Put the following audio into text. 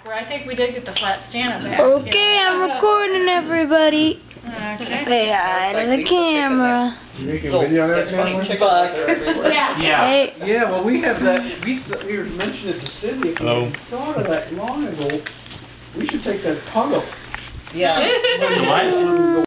where I think we did get the flat stand back. Okay, I'm recording everybody. Okay. Say hi to the camera. You making a video on that camera? Yeah. Hey. Yeah, well, we have that, we were mentioning it to Cindy, if Hello. we thought of that long ago, we should take that tunnel. Yeah. The what?